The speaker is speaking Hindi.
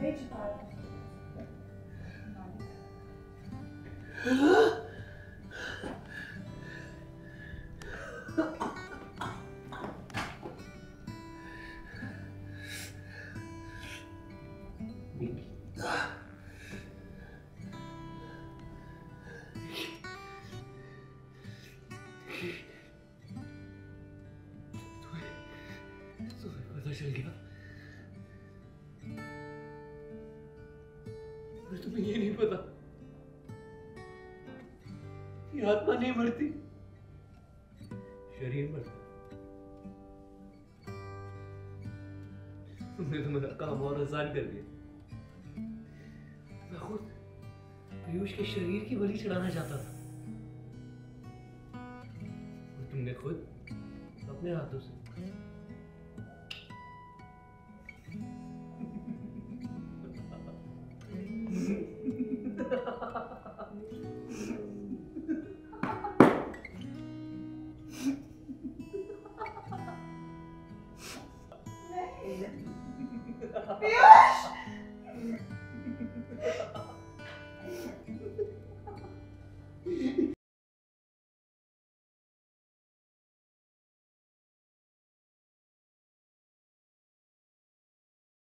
मैं छुपा रहा हूँ। पता चल गया, पर तुम्हें ये नहीं पता कि आत्मा नहीं मरती, शरीर मरता। तुमने तो मेरा काम और आसान कर दिया। मैं खुद पीयूष के शरीर की बलि चढ़ाना चाहता था और तुमने खुद अपने हाथों से